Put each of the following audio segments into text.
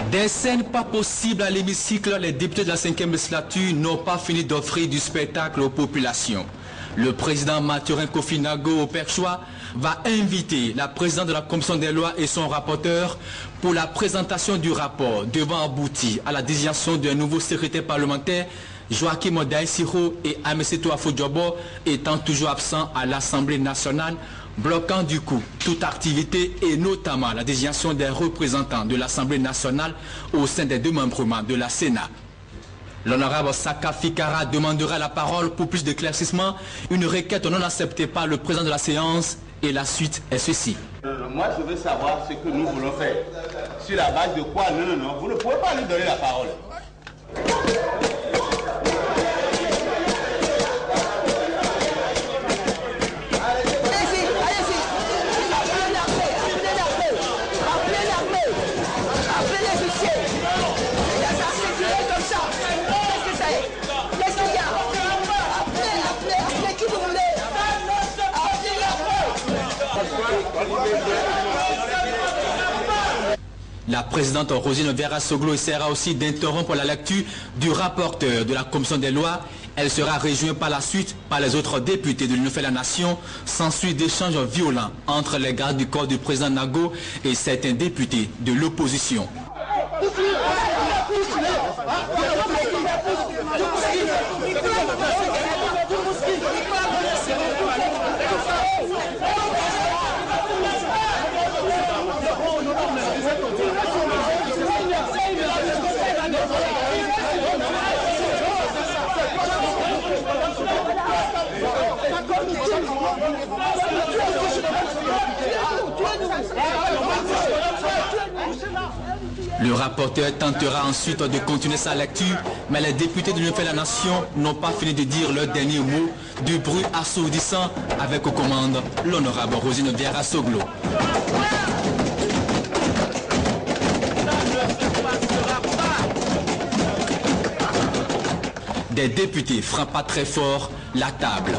Des scènes pas possibles à l'hémicycle, les députés de la 5e législature n'ont pas fini d'offrir du spectacle aux populations. Le président Mathurin Kofi Nago au Perchois va inviter la présidente de la commission des lois et son rapporteur pour la présentation du rapport devant aboutir à la désignation d'un nouveau secrétaire parlementaire, Joachim Odaï Siro et Amesetou Afodjobo étant toujours absents à l'Assemblée nationale, bloquant du coup toute activité et notamment la désignation des représentants de l'Assemblée nationale au sein des démembrements de la Sénat. L'honorable Saka Fikara demandera la parole pour plus d'éclaircissement, une requête non acceptée par le président de la séance et la suite est ceci. Moi je veux savoir ce que nous voulons faire. Sur la base de quoi? Non, vous ne pouvez pas lui donner la parole. La présidente Rosine Vera-Soglo essaiera aussi d'interrompre la lecture du rapporteur de la commission des lois. Elle sera rejointe par la suite par les autres députés de l'Union fait la Nation. S'ensuit d'échanges violents entre les gardes du corps du président Nago et certains députés de l'opposition. Le rapporteur tentera ensuite de continuer sa lecture, mais les députés de l'Union fait la Nation n'ont pas fini de dire leur dernier mot, du bruit assourdissant avec aux commandes l'honorable Rosine Vera-Soglo. Des députés frappent très fort la table.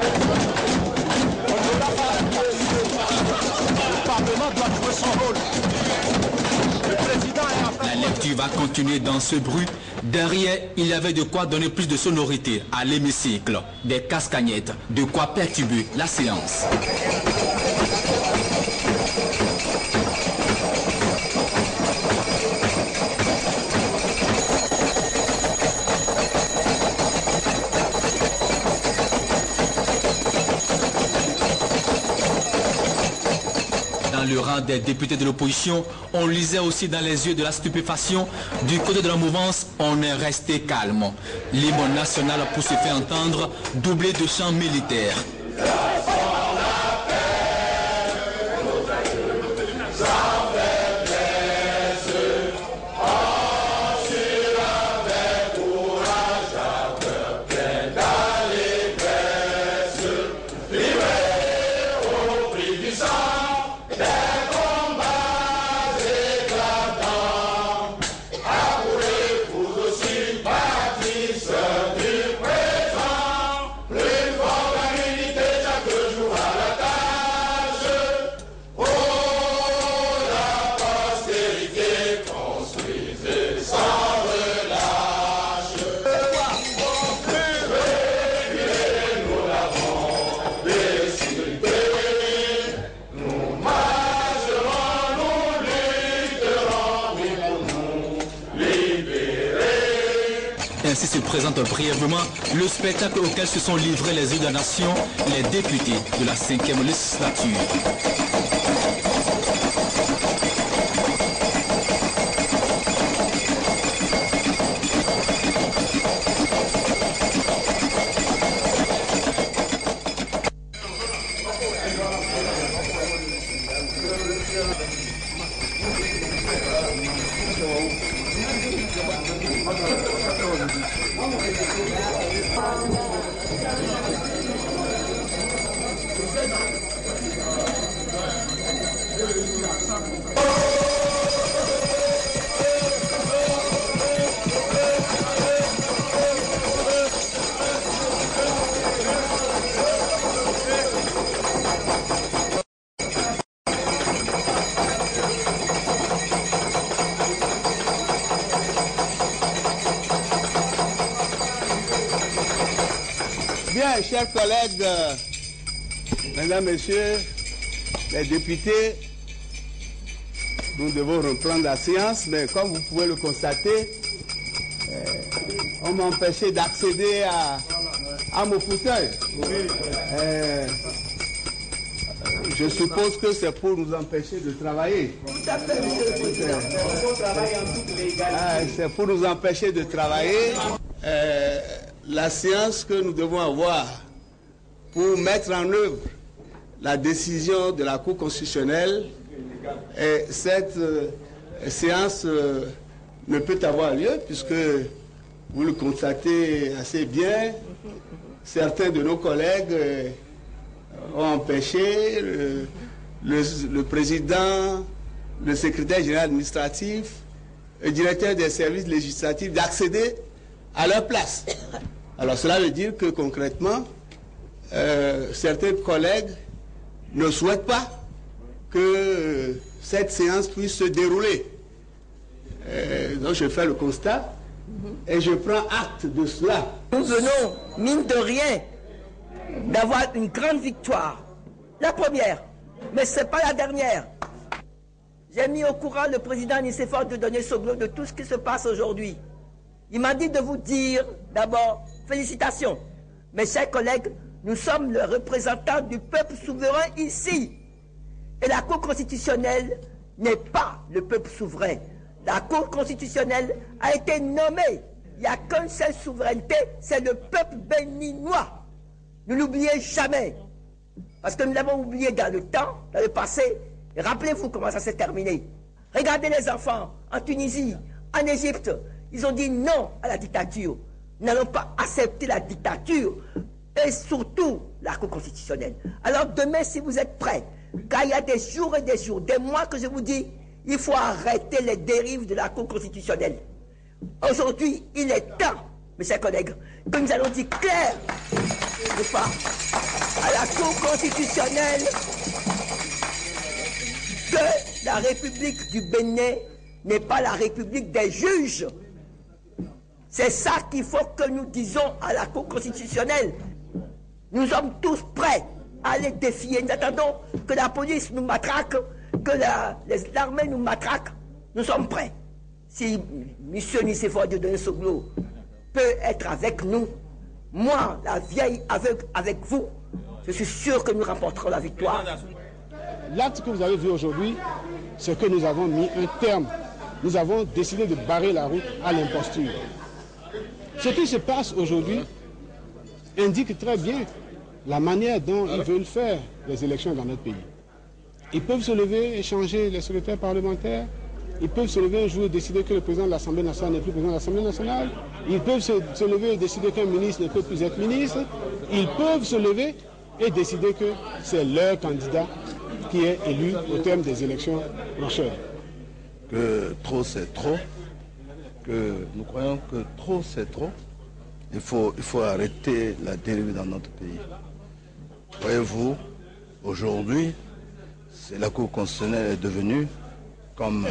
La lecture va continuer dans ce bruit. Derrière, il y avait de quoi donner plus de sonorité à l'hémicycle. Des casse-cagnettes, de quoi perturber la séance. Dans le rang des députés de l'opposition, on lisait aussi dans les yeux de la stupéfaction. Du côté de la mouvance, on est resté calme. L'hymne national pour se faire entendre, doublé de chants militaires. Ainsi se présente brièvement le spectacle auquel se sont livrés les yeux de la nation, les députés de la 5e législature. Bien, chers collègues, mesdames, messieurs, les députés, nous devons reprendre la séance, mais comme vous pouvez le constater, on m'a empêché d'accéder à mon fauteuil. Je suppose que c'est pour nous empêcher de travailler. Tout à fait, monsieur le président. C'est pour nous empêcher de travailler. La séance que nous devons avoir pour mettre en œuvre la décision de la Cour constitutionnelle, cette séance ne peut avoir lieu puisque vous le constatez assez bien, certains de nos collègues ont empêché le président, le secrétaire général administratif, le directeur des services législatifs d'accéder à leur place. Alors cela veut dire que concrètement, certains collègues ne souhaitent pas que cette séance puisse se dérouler. Donc je fais le constat et je prends acte de cela. Nous venons, mine de rien, d'avoir une grande victoire. La première, mais ce n'est pas la dernière. J'ai mis au courant le président Nicéphore de donner Soglo de tout ce qui se passe aujourd'hui. Il m'a dit de vous dire, d'abord, félicitations. Mes chers collègues, nous sommes le représentant du peuple souverain ici. Et la Cour constitutionnelle n'est pas le peuple souverain. La Cour constitutionnelle a été nommée. Il n'y a qu'une seule souveraineté, c'est le peuple béninois. Ne l'oubliez jamais. Parce que nous l'avons oublié dans le temps, dans le passé. Et rappelez-vous comment ça s'est terminé. Regardez les enfants en Tunisie, en Égypte. Ils ont dit non à la dictature. Nous n'allons pas accepter la dictature. Et surtout la Cour constitutionnelle. Alors demain, si vous êtes prêts, car il y a des jours et des jours, des mois que je vous dis, il faut arrêter les dérives de la Cour constitutionnelle. Aujourd'hui, il est temps, mes chers collègues, que nous allons dire clair, n'est-ce pas, à la Cour constitutionnelle que la République du Bénin n'est pas la République des juges. C'est ça qu'il faut que nous disons à la Cour constitutionnelle. Nous sommes tous prêts à les défier. Nous attendons que la police nous matraque, que l'armée nous matraque. Nous sommes prêts. Si M. Nicéphore de Soglo peut être avec nous, moi, la vieille aveugle avec vous, je suis sûr que nous remporterons la victoire. L'acte que vous avez vu aujourd'hui, c'est que nous avons mis un terme. Nous avons décidé de barrer la route à l'imposture. Ce qui se passe aujourd'hui indique très bien la manière dont ils veulent faire les élections dans notre pays. Ils peuvent se lever et changer les secrétaires parlementaires. Ils peuvent se lever un jour et décider que le président de l'Assemblée nationale n'est plus président de l'Assemblée nationale. Ils peuvent se lever et décider qu'un ministre ne peut plus être ministre. Ils peuvent se lever et décider que c'est leur candidat qui est élu au terme des élections prochaines. Que trop c'est trop, que nous croyons que trop c'est trop. Il faut arrêter la dérive dans notre pays. Voyez-vous, aujourd'hui, la Cour constitutionnelle est devenue comme...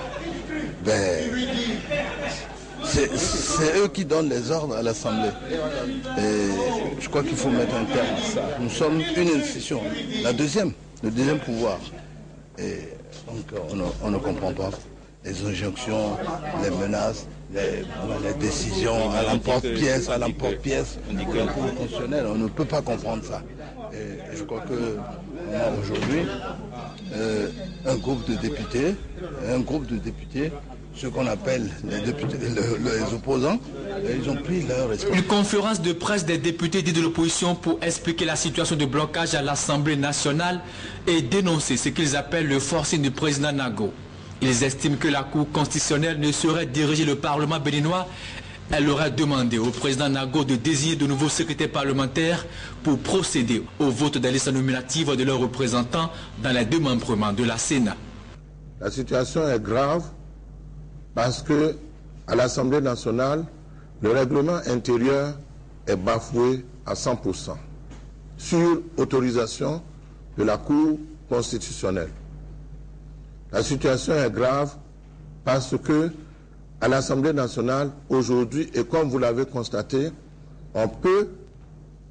c'est eux qui donnent les ordres à l'Assemblée. Et je crois qu'il faut mettre un terme à ça. Nous sommes une institution, le deuxième pouvoir. Et donc on ne comprend pas les injonctions, les menaces, les décisions à l'emporte-pièce, la Cour constitutionnelle. On ne peut pas comprendre ça. Et je crois que aujourd'hui, un groupe de députés, ce qu'on appelle les députés, les opposants, ils ont pris leur responsabilité. Une conférence de presse des députés dits de l'opposition pour expliquer la situation de blocage à l'Assemblée nationale et dénoncer ce qu'ils appellent le forcing du président Nago. Ils estiment que la Cour constitutionnelle ne saurait diriger le Parlement béninois. Elle aurait demandé au président Nago de désigner de nouveaux secrétaires parlementaires pour procéder au vote des listes nominatives de leurs représentants dans les démembrements de la Sénat. La situation est grave parce que à l'Assemblée nationale, le règlement intérieur est bafoué à 100% sur autorisation de la Cour constitutionnelle. La situation est grave parce que à l'Assemblée nationale, aujourd'hui, et comme vous l'avez constaté, on peut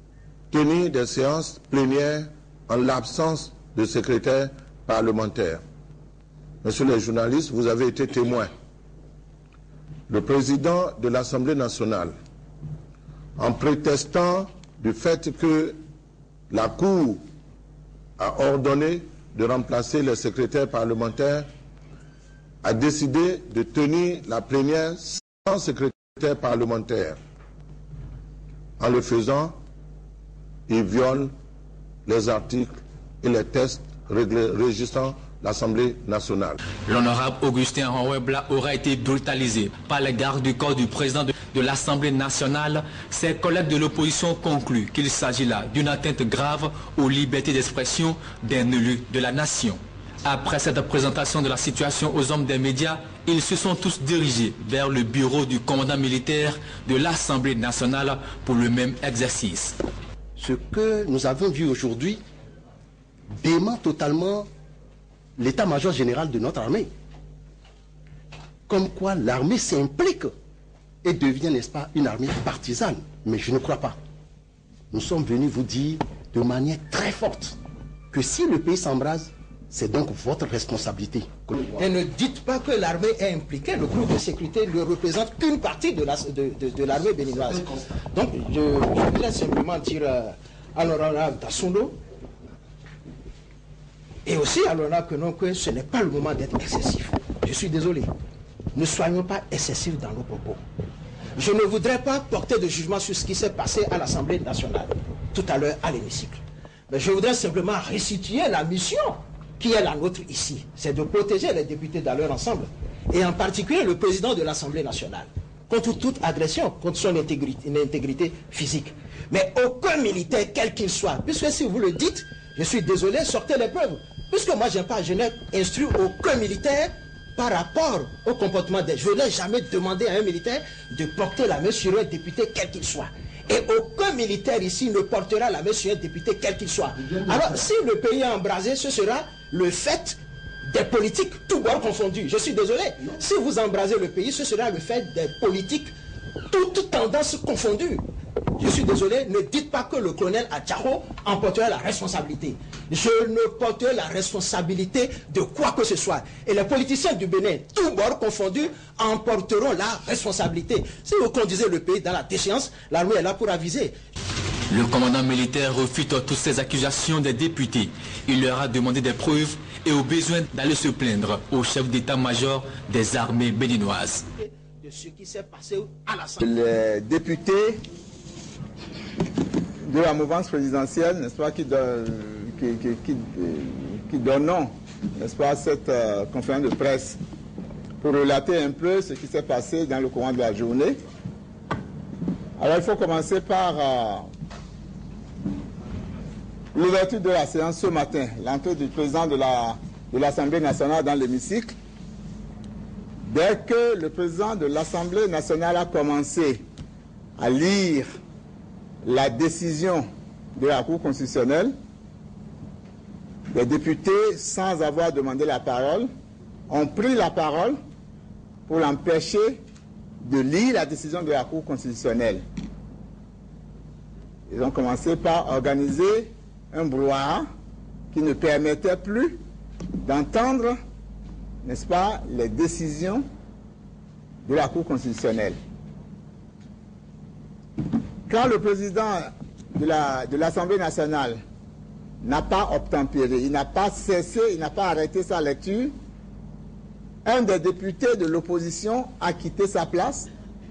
tenir des séances plénières en l'absence de secrétaire parlementaire. Messieurs les journalistes, vous avez été témoins. Le président de l'Assemblée nationale, en prétextant du fait que la Cour a ordonné de remplacer les secrétaires parlementaires, a décidé de tenir la plénière sans secrétaire parlementaire. En le faisant, il viole les articles et les textes régissant l'Assemblée nationale. L'honorable Augustin Anouebla aura été brutalisé par les gardes du corps du président de l'Assemblée nationale. Ses collègues de l'opposition concluent qu'il s'agit là d'une atteinte grave aux libertés d'expression d'un élu de la nation. Après cette présentation de la situation aux hommes des médias, ils se sont tous dirigés vers le bureau du commandant militaire de l'Assemblée nationale pour le même exercice. Ce que nous avons vu aujourd'hui dément totalement l'état-major général de notre armée. Comme quoi l'armée s'implique et devient, n'est-ce pas, une armée partisane. Mais je ne crois pas. Nous sommes venus vous dire de manière très forte que si le pays s'embrase, c'est donc votre responsabilité. Et ne dites pas que l'armée est impliquée. Le groupe de sécurité ne représente qu'une partie de l'armée béninoise. Donc je voudrais simplement dire à l'honorable Dassondo et aussi à l'honorable Kenon que ce n'est pas le moment d'être excessif. Je suis désolé. Ne soyons pas excessifs dans nos propos. Je ne voudrais pas porter de jugement sur ce qui s'est passé à l'Assemblée nationale tout à l'heure à l'hémicycle. Mais je voudrais simplement restituer la mission qui est la nôtre ici. C'est de protéger les députés dans leur ensemble. Et en particulier le président de l'Assemblée nationale. Contre toute agression, contre son intégrité physique. Mais aucun militaire, quel qu'il soit, puisque si vous le dites, je suis désolé, sortez les preuves. Puisque moi, je n'ai instruit aucun militaire par rapport au comportement des... Je n'ai jamais demandé à un militaire de porter la main sur un député, quel qu'il soit. Et aucun militaire ici ne portera la main sur un député, quel qu'il soit. Alors, si le pays est embrasé, ce sera le fait des politiques, tout bord confondus. Je suis désolé. Si vous embrasez le pays, ce sera le fait des politiques, toutes tendances confondues. Je suis désolé, ne dites pas que le colonel Adjaro emportera la responsabilité. Je ne porterai la responsabilité de quoi que ce soit. Et les politiciens du Bénin, tous bords confondus, emporteront la responsabilité. Si vous conduisez le pays dans la déchéance, l'armée est là pour aviser. Le commandant militaire refute toutes ces accusations des députés. Il leur a demandé des preuves et au besoin d'aller se plaindre au chef d'état-major des armées béninoises. De ce qui s'est passé à l'Assemblée. Les députés de la mouvance présidentielle, n'est-ce pas, qui donnons, n'est-ce pas, cette conférence de presse pour relater un peu ce qui s'est passé dans le courant de la journée. Alors il faut commencer par l'ouverture de la séance ce matin, l'entrée du président de l'Assemblée nationale dans l'hémicycle. Dès que le président de l'Assemblée nationale a commencé à lire la décision de la Cour constitutionnelle, les députés, sans avoir demandé la parole, ont pris la parole pour l'empêcher de lire la décision de la Cour constitutionnelle. Ils ont commencé par organiser un brouhaha qui ne permettait plus d'entendre, n'est-ce pas, les décisions de la Cour constitutionnelle. Quand le président de l'Assemblée nationale n'a pas obtempéré, il n'a pas cessé, il n'a pas arrêté sa lecture, un des députés de l'opposition a quitté sa place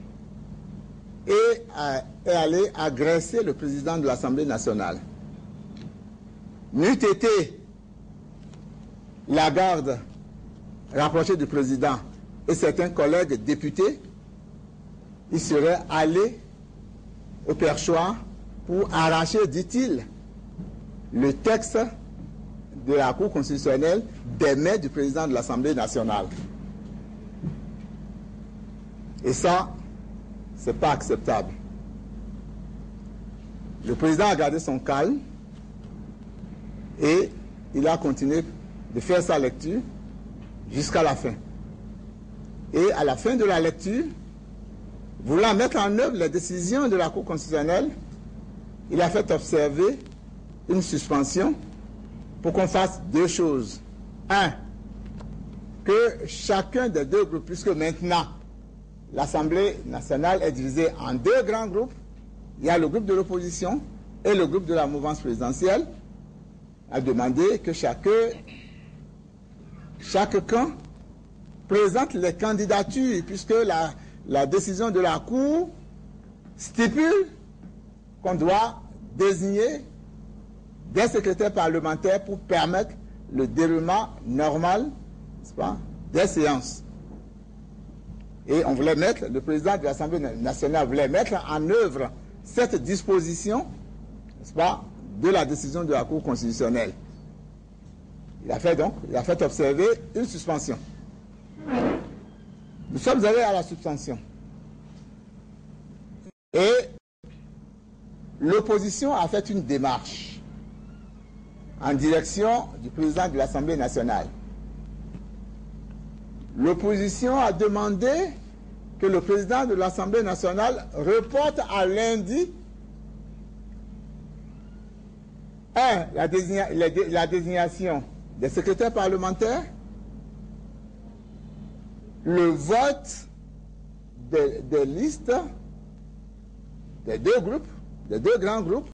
et est allé agresser le président de l'Assemblée nationale. N'eût été la garde rapprochée du président et certains collègues députés, ils seraient allés au perchoir pour arracher, dit-il, le texte de la Cour constitutionnelle des mains du président de l'Assemblée nationale. Et ça, c'est pas acceptable. Le président a gardé son calme et il a continué de faire sa lecture jusqu'à la fin. Et à la fin de la lecture, voulant mettre en œuvre les décisions de la Cour constitutionnelle, il a fait observer une suspension pour qu'on fasse deux choses. Un, que chacun des deux groupes, puisque maintenant l'Assemblée nationale est divisée en deux grands groupes, il y a le groupe de l'opposition et le groupe de la mouvance présidentielle, a demandé que chaque camp présente les candidatures, puisque la décision de la Cour stipule qu'on doit désigner des secrétaires parlementaires pour permettre le déroulement normal, n'est-ce pas, des séances. Et on voulait mettre, le président de l'Assemblée nationale voulait mettre en œuvre cette disposition, n'est-ce pas, de la décision de la Cour constitutionnelle. Il a fait observer une suspension. Nous sommes allés à la suspension. Et l'opposition a fait une démarche en direction du président de l'Assemblée nationale. L'opposition a demandé que le président de l'Assemblée nationale reporte à lundi la désignation des secrétaires parlementaires, le vote des listes des deux groupes, des deux grands groupes,